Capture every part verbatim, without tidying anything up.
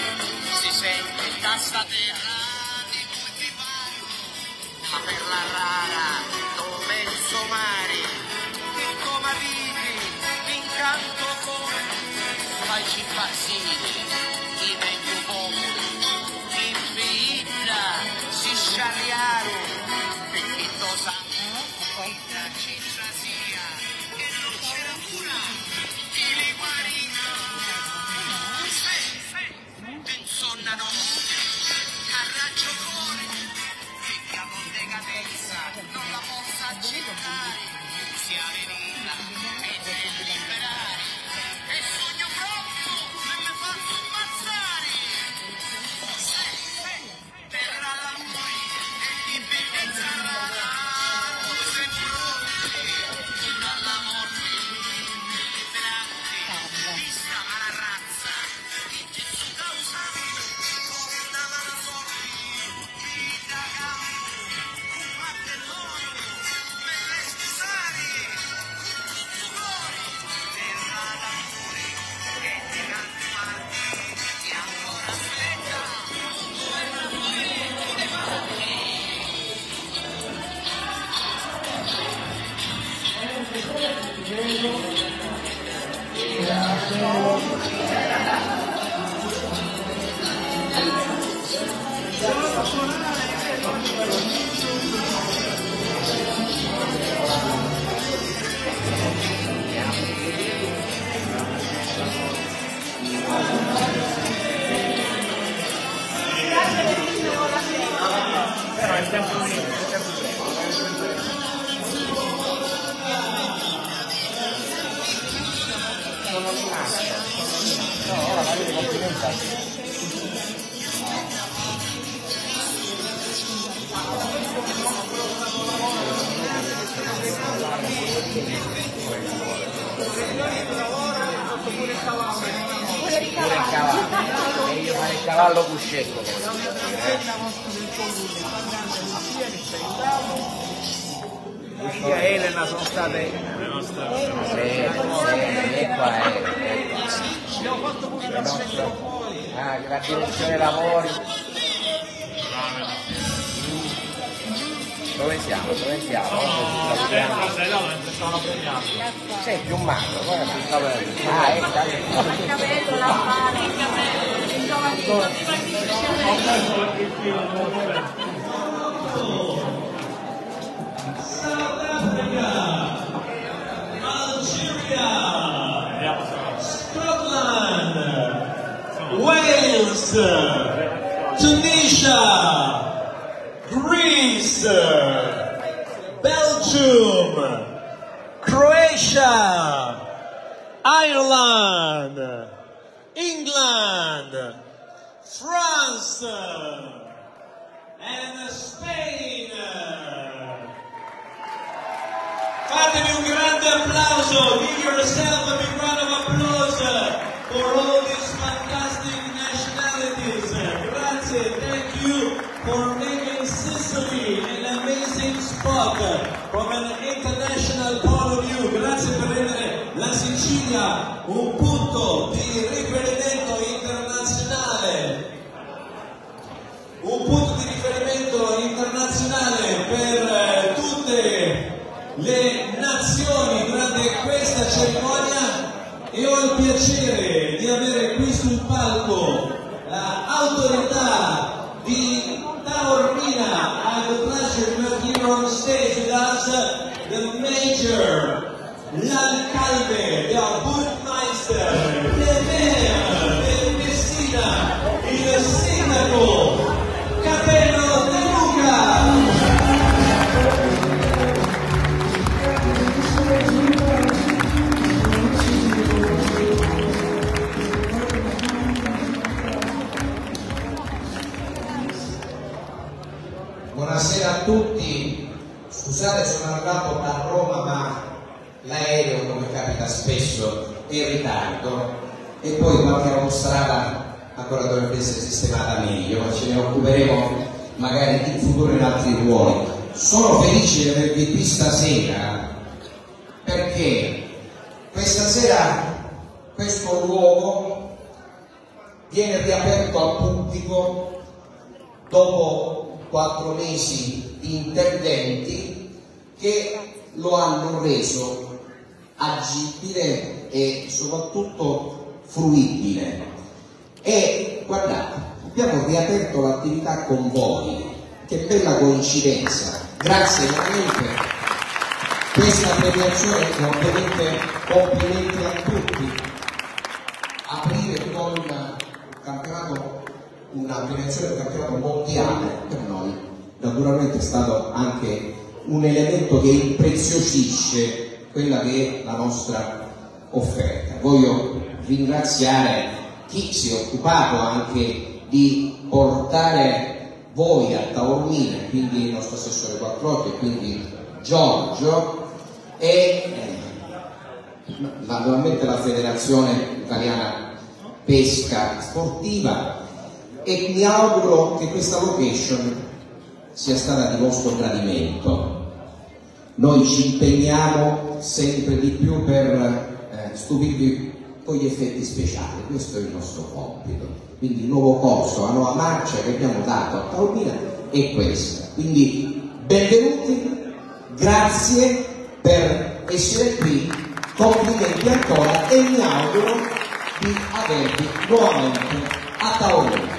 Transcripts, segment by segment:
si sente da sta terra di cui vi parlo, ma per la rara dove somari, che come vivi l'incanto cuore, facci impazzire, i meglio popoli, in vita si sciarriaro, e chi lo sa, la ciccia sia, che non c'era pura, chi li guarina, se, se, insonnano, carraggio cuore, che capo decadenza, non la possa accettare, sia venuta e deve liberare, e sogno pronto, e mi faccio ammazzare, se, se, terra l'amore, e dipendenza rara, se pronti, dalla morte, liberati, vista alla razza, che Gesù causa, come dava la sorte, vita campo, un parte l'oro, belle scusare, tutto cuore, terra d'amore, che ti canti marti, che ancora aspetta, guerra morente dei fatti. Però è tempo di... è tempo di... Sono rimasto. No, ora la vedo complimentare. Pure il cavallo. E io fare il cavallo cuscetto. Lucia e Elena sono state le nostre. Sì, e qua è. Abbiamo fatto pure la Ah, la direzione lavori. Dove siamo? Dove siamo? No, stavano premiando. Sei più magro, guarda. Ah, è stato. Il capello, la fare, il capello, il Scotland, Wales, Tunisia, Greece, Belgium, Croatia, Ireland, England, France, and Spain. Fatemi un grande applauso, give yourself a big round of applause for all these fantastic nationalities. Grazie, thank you for making Sicily an amazing spot from an international point of view. Grazie per rendere la Sicilia un punto di riferimento internazionale. Un punto di riferimento internazionale per eh, tutte le nazioni durante questa cerimonia, e ho il piacere di avere qui sul palco l'autorità di Taormina. I have the pleasure to have here on stage with us the Major, l'Alcalde, the Burmeister, the Mayor del Messina, il Sindaco Capello De Luca. Buonasera a tutti, scusate sono arrivato da Roma ma l'aereo, come capita spesso, è in ritardo e poi qualche autostrada ancora dovrebbe essere sistemata meglio, ma ce ne occuperemo magari in futuro in altri ruoli. Sono felice di avervi qui stasera perché questa sera questo luogo viene riaperto al pubblico dopo quattro mesi di interventi che lo hanno reso agibile e soprattutto fruibile. E guardate, abbiamo riaperto l'attività con voi, che bella coincidenza, grazie veramente. Questa premiazione, ovviamente complimenti a tutti. Aprire con un campionato, una premiazione del campionato mondiale per noi naturalmente è stato anche un elemento che impreziosisce quella che è la nostra offerta. Voglio ringraziare chi si è occupato anche di portare voi a Taormina, quindi il nostro assessore Quattrotti e quindi Giorgio, e eh, naturalmente la Federazione Italiana Pesca Sportiva, e mi auguro che questa location sia stata di vostro gradimento. Noi ci impegniamo sempre di più per eh, stupirvi con gli effetti speciali, questo è il nostro compito. Quindi il nuovo corso, la nuova marcia che abbiamo dato a Taormina è questa. Quindi benvenuti, grazie per essere qui, complimenti ancora e mi auguro di avervi nuovamente a Taormina.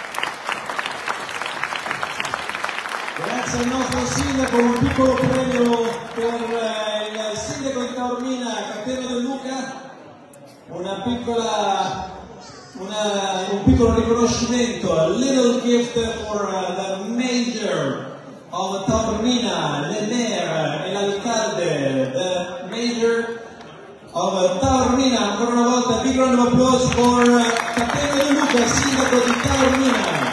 Grazie al nostro sindaco, un piccolo premio per eh, il sindaco di Taormina, Catena De Luca, una piccola, una, un piccolo riconoscimento, a little gift for uh, the mayor of Taormina, le mayor e l'alcalde, the mayor of Taormina. Ancora una volta, big round of applause for uh, Catena De Luca, sindaco di Taormina.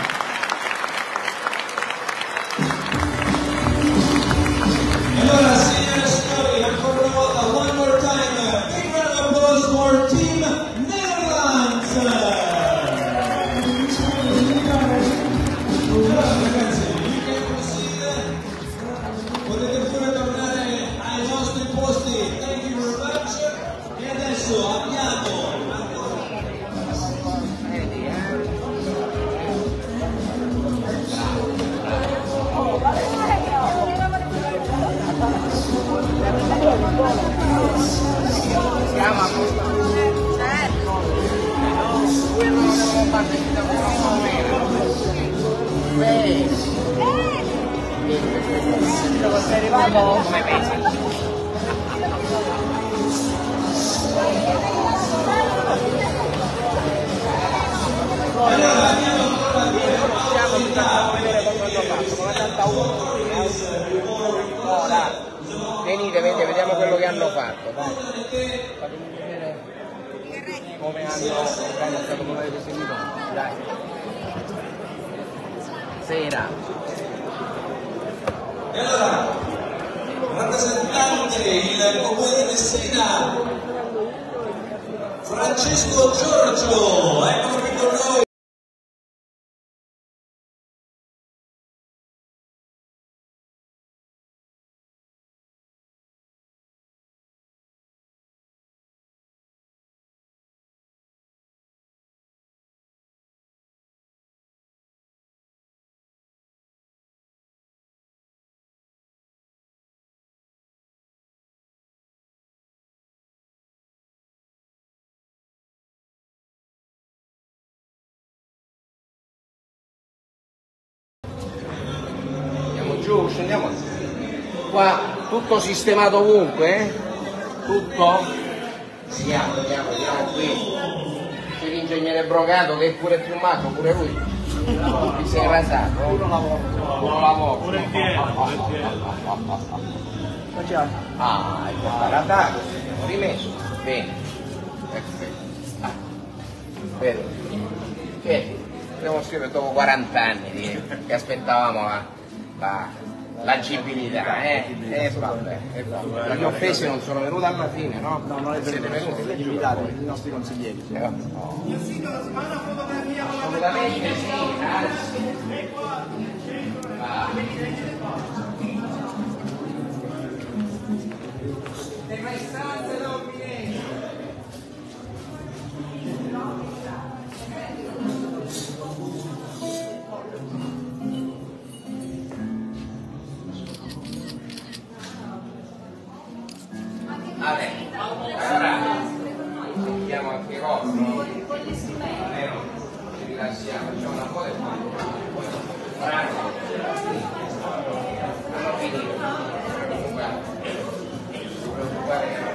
Allora, signore e signori, ancora una volta, one more time, big round of applause for Team Netherlands! Allora, ragazzi, you can proceed. Potete pure tornare ai vostri posti. Thank you very much. E adesso abbiamo... Siamo a posto. Noi non abbiamo partecipato a sei arrivato come pesa? Allora, abbiamo ancora due Siamo tutti a vedere come hanno fatto, come ottantauno. Ora, venite, venite, vediamo quello che hanno fatto. Dai. Fatemi vedere come hanno organizzato, come avete sentito. Dai. Sera. E allora, rappresentante il comune di Messina, Francesco Giorgio, eccolo qui con noi. Giù, scendiamo qua, tutto sistemato ovunque, eh? Tutto? Siamo, andiamo, andiamo qui. C'è l'ingegnere Brocato che è pure più magro, pure lui. Ti sei rasato? Buon lavoro. Buon lavoro. Pure il pieno. Ah, hai ratato, rimesso. Bene. Perfetto. Ah. Vedo. Che dobbiamo scrivere dopo quaranta anni di, che aspettavamo la... La, l'agibilità, eh? Eh, vabbè, eh, vabbè. Le mie offese non sono venute alla fine, no? No, non è siete venuti, le giubilate, i nostri consiglieri. Eh, no. Assolutamente sì, anzi. Ah. Le maestranze non mi rilassiamo, facciamo una foto e poi bravo. Hanno finito. Guarda. Non preoccupare.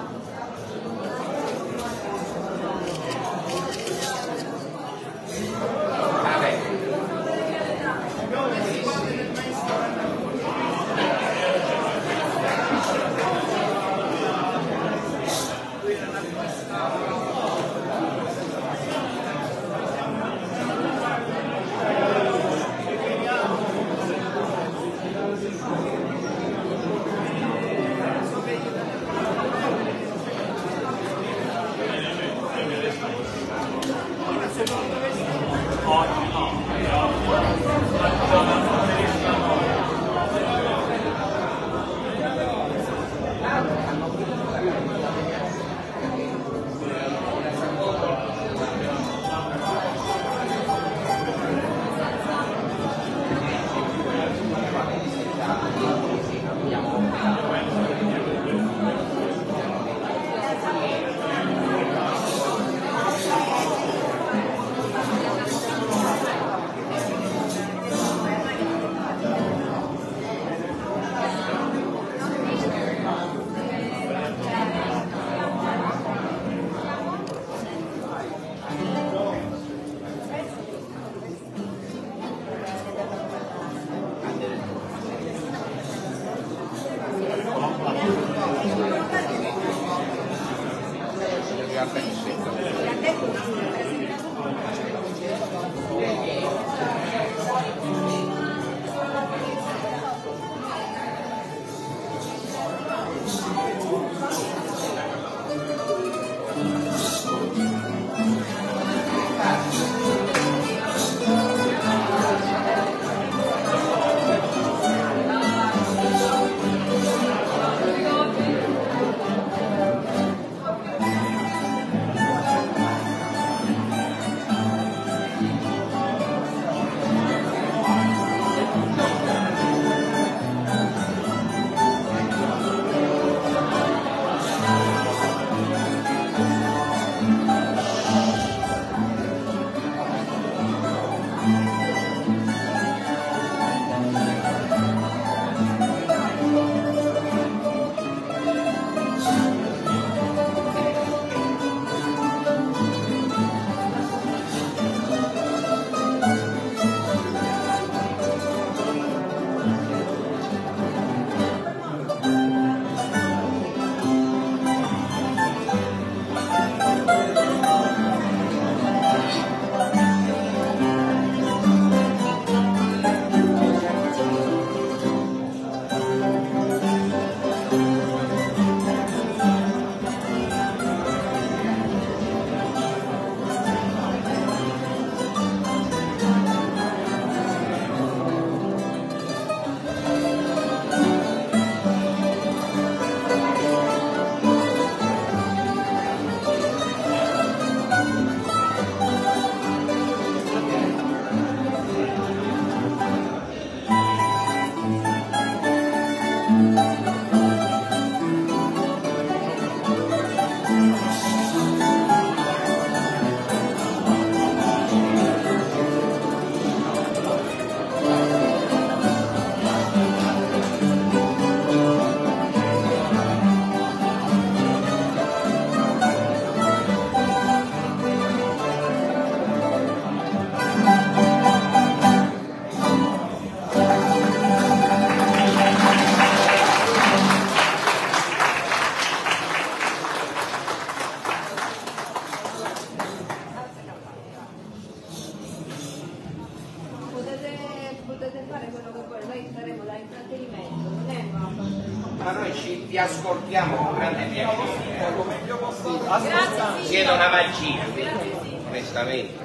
Ma noi ci ti ascoltiamo con grande piacere. Grazie. Siete una magia, onestamente.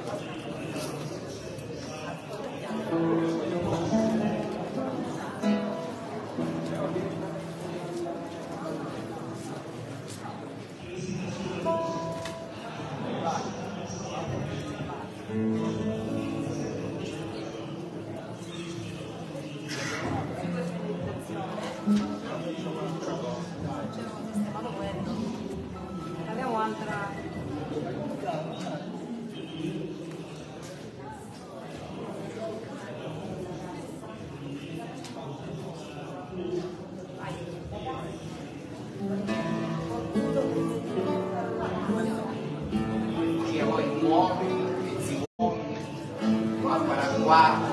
Abbiamo altra qua.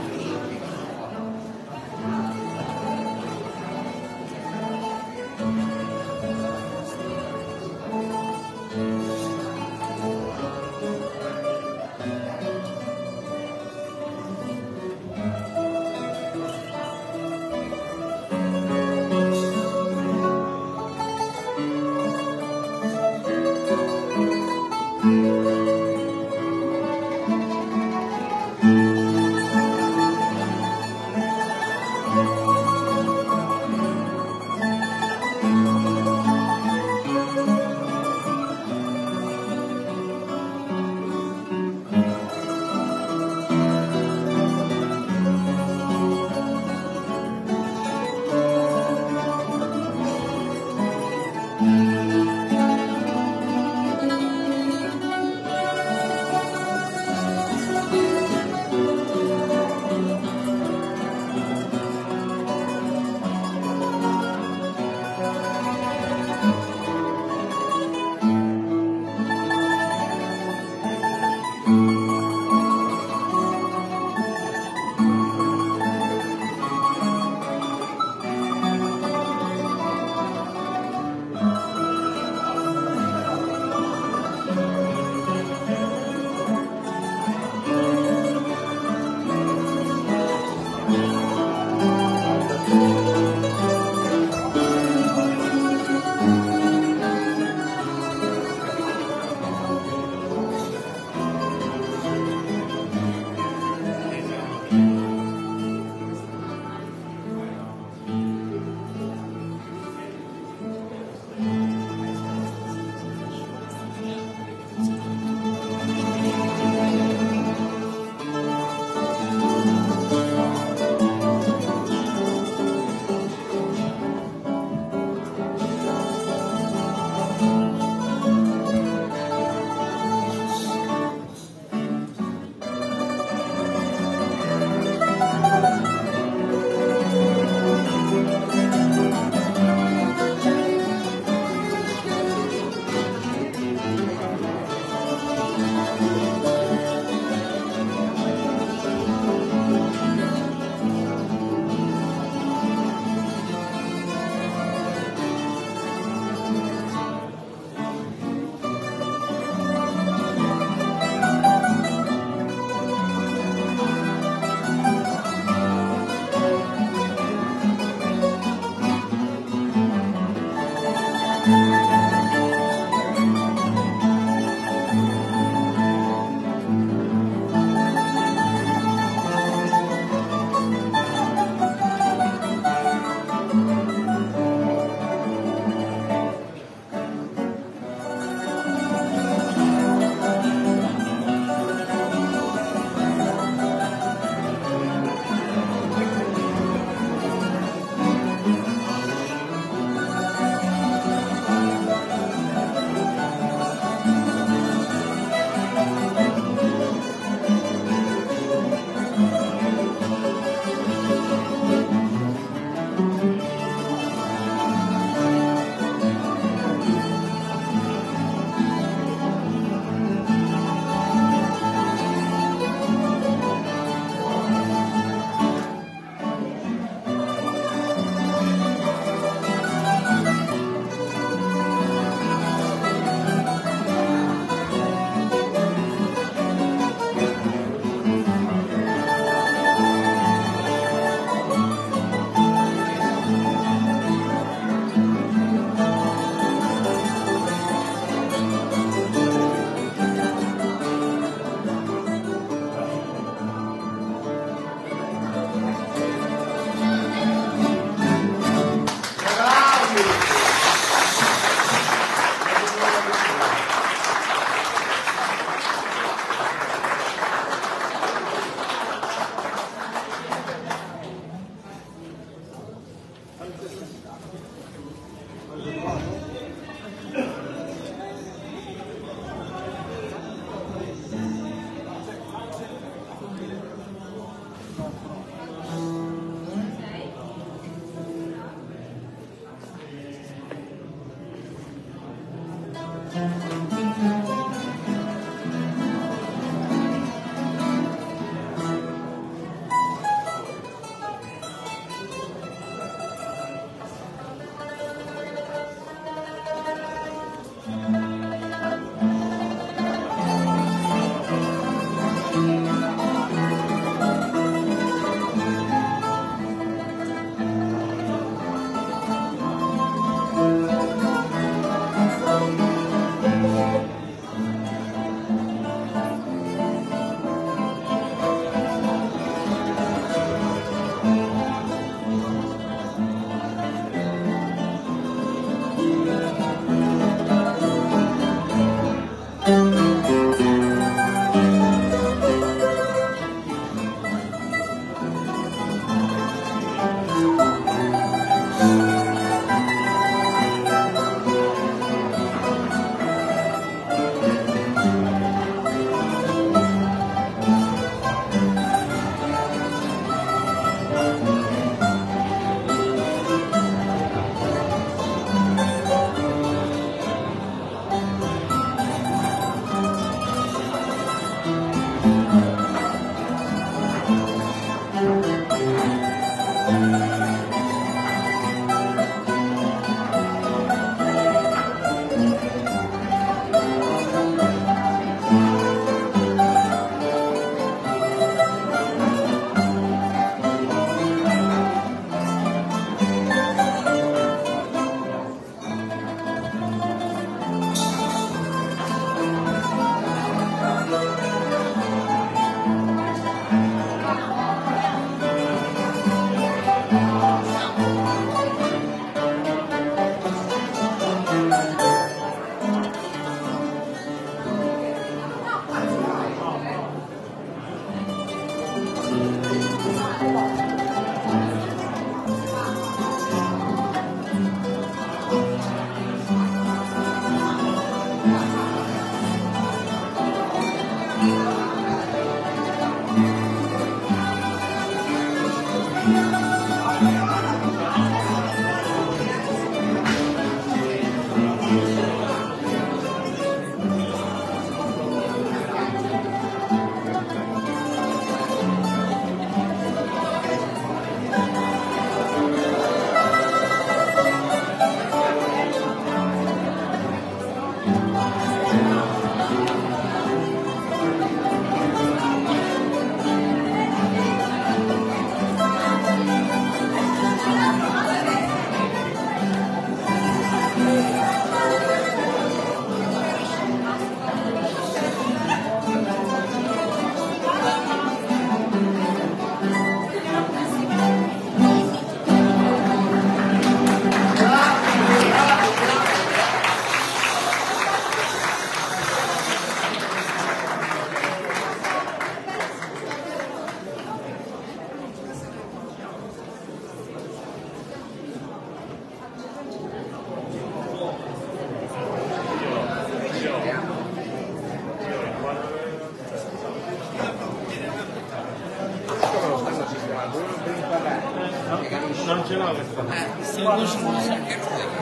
Non ce l'ho questa. Eh, che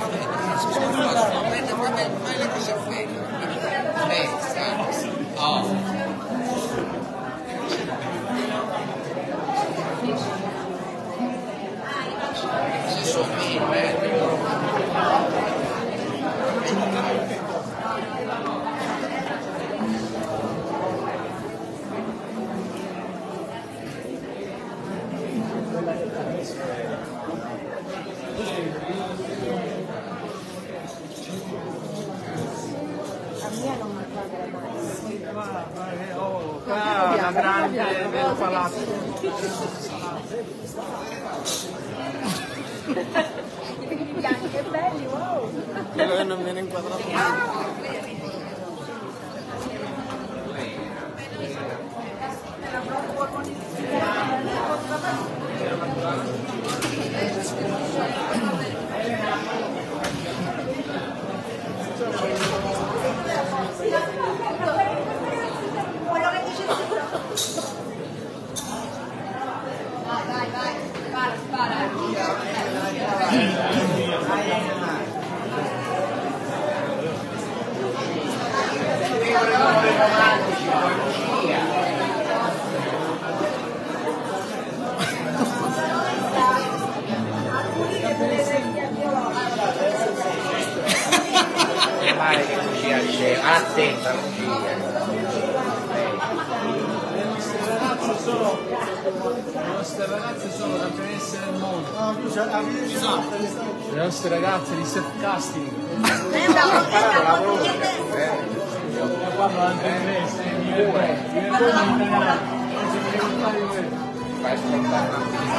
fai le cose fake. Festa. Oh. Se sono meno, eh. Ah, una grande del palazzo. Bianchi e belli, wow! Quello che non viene inquadrato. Vai, vai, spara, spara. Meno male che Lucia dice attenta Lucia. Le nostre ragazze sono campionesse del mondo. Le nostre ragazze di self-casting. Io parlo anche inglese, mi vergogno, mi vergogno in italiano. Non si può ricordare di questo. Fai scontare.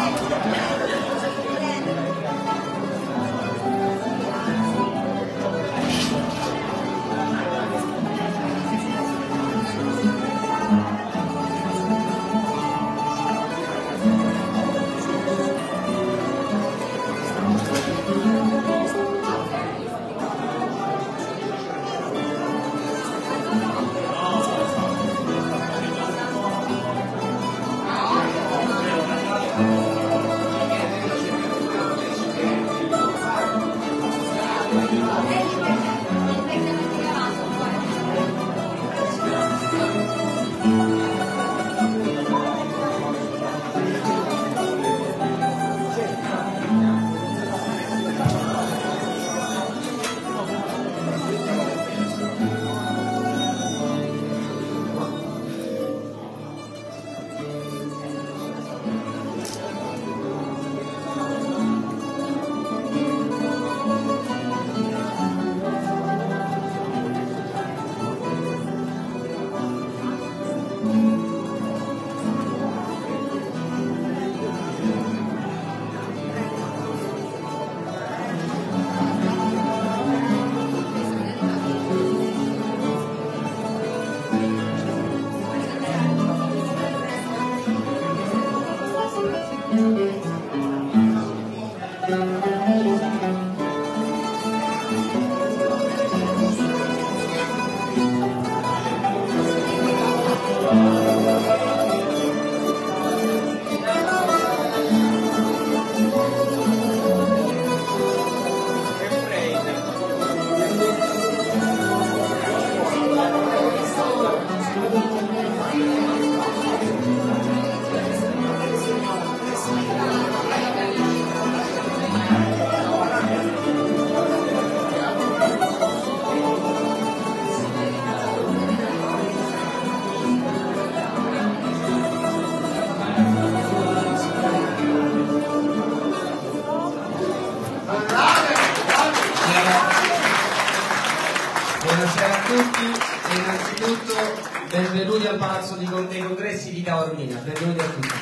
Buonasera a tutti e innanzitutto benvenuti al Palazzo di Con- dei Congressi di Taormina, benvenuti a tutti.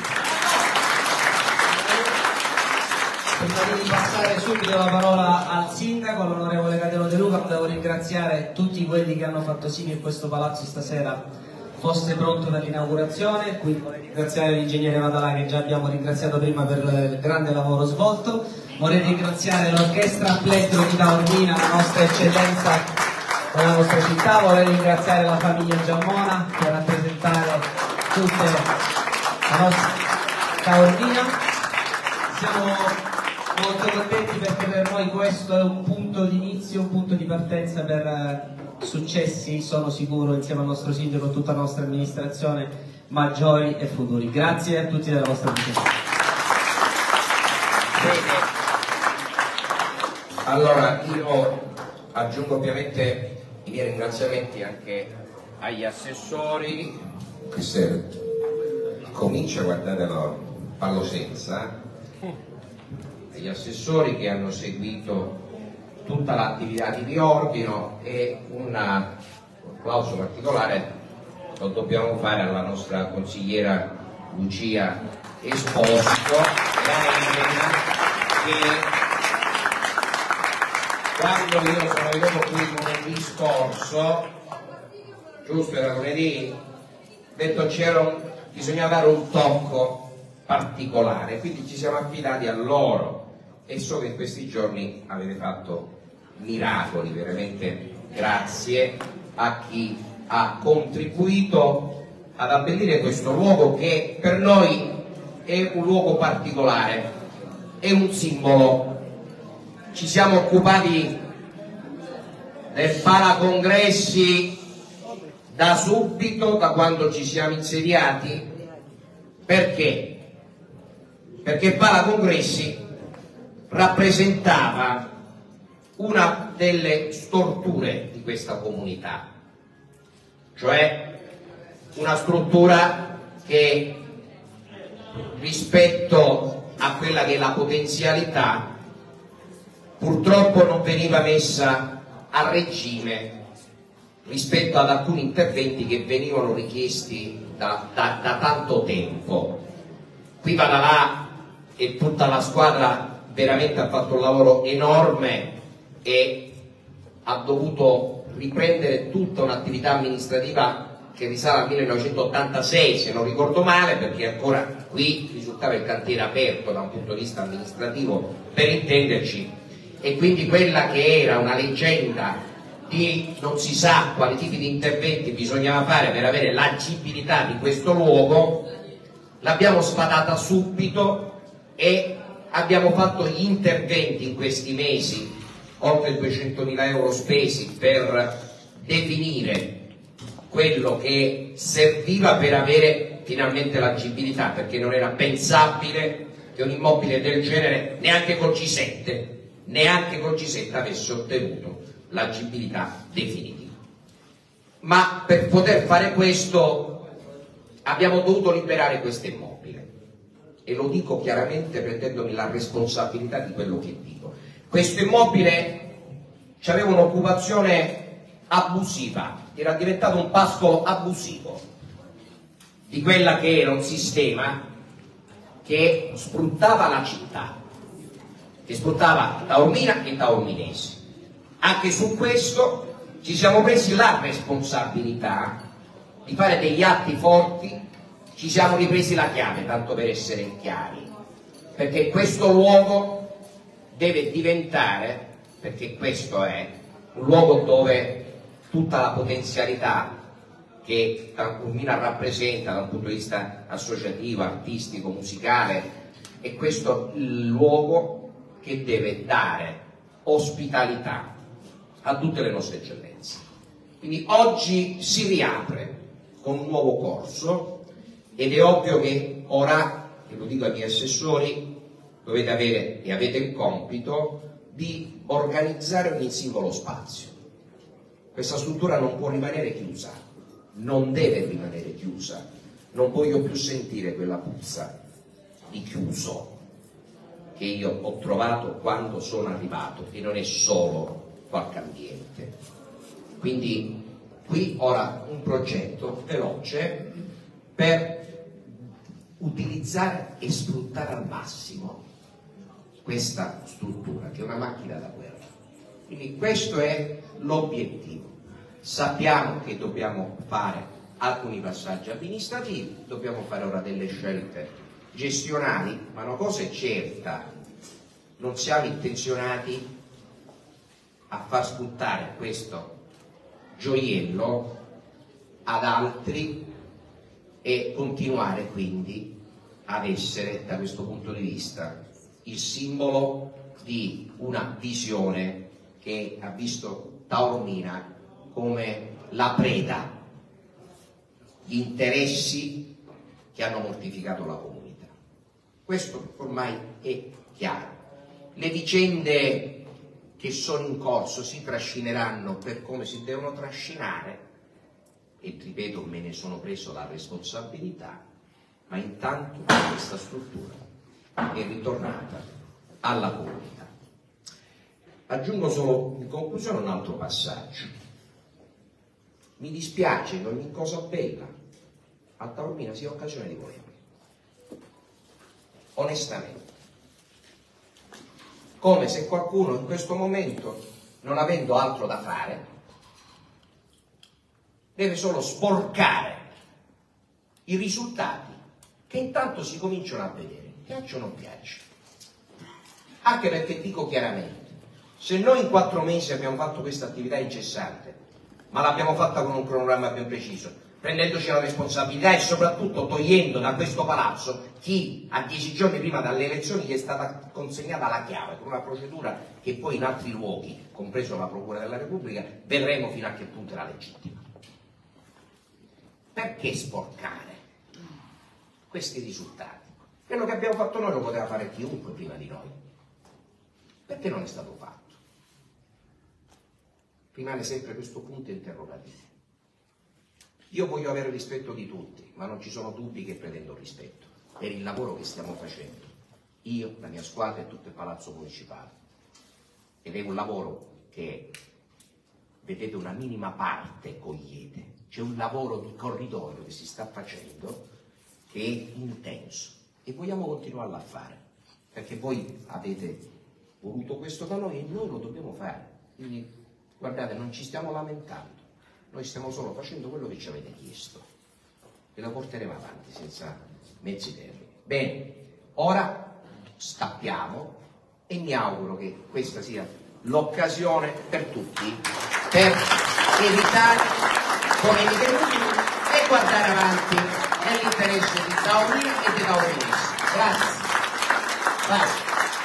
Prima di passare subito la parola al sindaco, all'onorevole Cateno De Luca, devo ringraziare tutti quelli che hanno fatto sì che questo palazzo stasera fosse pronto per l'inaugurazione, quindi vorrei ringraziare l'ingegnere Madalà che già abbiamo ringraziato prima per il grande lavoro svolto, vorrei ringraziare l'orchestra Plettro di Taormina, la nostra eccellenza della nostra città, vorrei ringraziare la famiglia Giammona per rappresentare tutta la nostra Taormina. Siamo molto contenti perché per noi questo è un punto di inizio, un punto di partenza per successi, sono sicuro, insieme al nostro sindaco e tutta la nostra amministrazione, maggiori e futuri. Grazie a tutti della vostra presenza. Allora, io aggiungo ovviamente i miei ringraziamenti anche agli assessori. Se comincia, guardatelo, parlo senza, agli assessori che hanno seguito tutta l'attività di riordino, e un applauso particolare lo dobbiamo fare alla nostra consigliera Lucia Esposito, che quando io sono venuto qui lunedì scorso, giusto, era lunedì, ho detto c'era, bisognava dare un tocco particolare, quindi ci siamo affidati a loro, e so che in questi giorni avete fatto miracoli, veramente grazie a chi ha contribuito ad abbellire questo luogo, che per noi è un luogo particolare, è un simbolo. Ci siamo occupati del palacongressi da subito, da quando ci siamo insediati. Perché? Perché palacongressi rappresentava una delle storture di questa comunità, cioè una struttura che rispetto a quella che è la potenzialità purtroppo non veniva messa a regime rispetto ad alcuni interventi che venivano richiesti da, da, da tanto tempo. Qui va da là e tutta la squadra veramente ha fatto un lavoro enorme e ha dovuto riprendere tutta un'attività amministrativa che risale al millenovecentottantasei, se non ricordo male, perché ancora qui risultava il cantiere aperto da un punto di vista amministrativo, per intenderci, e quindi quella che era una leggenda di non si sa quali tipi di interventi bisognava fare per avere l'agibilità di questo luogo, l'abbiamo sfatata subito e abbiamo fatto gli interventi in questi mesi, oltre duecentomila euro spesi per definire quello che serviva per avere finalmente l'agibilità, perché non era pensabile che un immobile del genere neanche col G sette neanche col G sette avesse ottenuto l'agibilità definitiva. Ma per poter fare questo abbiamo dovuto liberare questo immobile, e lo dico chiaramente prendendomi la responsabilità di quello che dico. Questo immobile aveva un'occupazione abusiva, era diventato un pascolo abusivo di quella che era un sistema che sfruttava la città, che sfruttava Taormina e taorminesi. Anche su questo ci siamo presi la responsabilità di fare degli atti forti, ci siamo ripresi la chiave, tanto per essere chiari, perché questo luogo deve diventare, perché questo è un luogo dove tutta la potenzialità che Taormina rappresenta da un punto di vista associativo, artistico, musicale, è questo il luogo che deve dare ospitalità a tutte le nostre eccellenze. Quindi oggi si riapre con un nuovo corso, ed è ovvio che ora, e lo dico ai miei assessori, dovete avere e avete il compito di organizzare ogni singolo spazio. Questa struttura non può rimanere chiusa, non deve rimanere chiusa, non voglio più sentire quella puzza di chiuso che io ho trovato quando sono arrivato, e non è solo qualche ambiente. Quindi qui ora un progetto veloce per utilizzare e sfruttare al massimo questa struttura, che è una macchina da guerra. Quindi questo è l'obiettivo. Sappiamo che dobbiamo fare alcuni passaggi amministrativi, dobbiamo fare ora delle scelte gestionali, ma una cosa è certa: non siamo intenzionati a far sbuttare questo gioiello ad altri e continuare quindi ad essere, da questo punto di vista, il simbolo di una visione che ha visto Taormina come la preda di interessi che hanno mortificato la comunità. Questo ormai è chiaro. Le vicende che sono in corso si trascineranno per come si devono trascinare e, ripeto, me ne sono preso la responsabilità, ma intanto questa struttura è ritornata alla comunità. Aggiungo solo in conclusione un altro passaggio. Mi dispiace che ogni cosa bella a Taormina sia occasione di polemica. Onestamente. Come se qualcuno in questo momento, non avendo altro da fare, deve solo sporcare i risultati che intanto si cominciano a vedere, piaccia o non piace. Anche perché dico chiaramente, se noi in quattro mesi abbiamo fatto questa attività incessante, ma l'abbiamo fatta con un cronogramma ben preciso, prendendoci la responsabilità e soprattutto togliendo da questo palazzo chi a dieci giorni prima dalle elezioni gli è stata consegnata la chiave, con una procedura che poi in altri luoghi, compreso la Procura della Repubblica, vedremo fino a che punto era legittima. Perché sporcare questi risultati? Quello che abbiamo fatto noi lo poteva fare chiunque prima di noi. Perché non è stato fatto? Rimane sempre questo punto interrogativo. Io voglio avere rispetto di tutti, ma non ci sono dubbi che pretendo rispetto per il lavoro che stiamo facendo. Io, la mia squadra e tutto il Palazzo Municipale. Ed è un lavoro che, vedete, una minima parte cogliete. C'è un lavoro di corridoio che si sta facendo che è intenso e vogliamo continuarlo a fare, perché voi avete voluto questo da noi e noi lo dobbiamo fare. Quindi, guardate, non ci stiamo lamentando. Noi stiamo solo facendo quello che ci avete chiesto e lo porteremo avanti senza mezzi termini. Bene, ora stappiamo e mi auguro che questa sia l'occasione per tutti per evitare polemiche inutili e guardare avanti nell'interesse di Taormina e dei taorminesi. Grazie. Vai.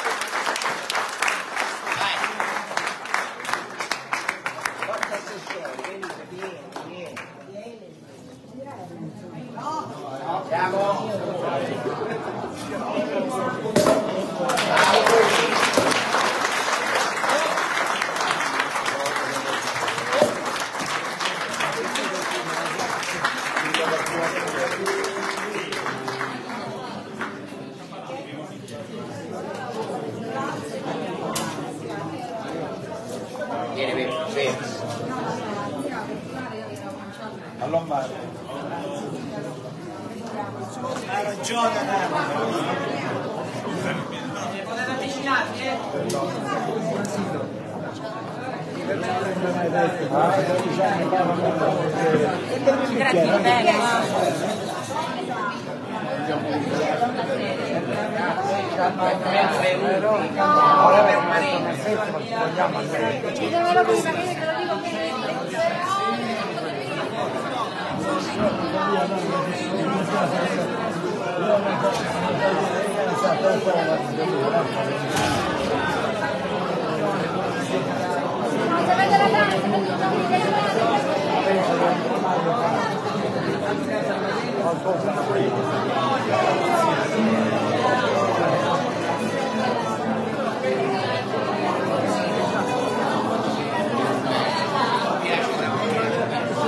Ha ragione, potete avvicinarvi, eh? Grazie bene,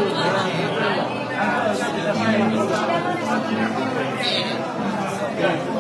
Bene.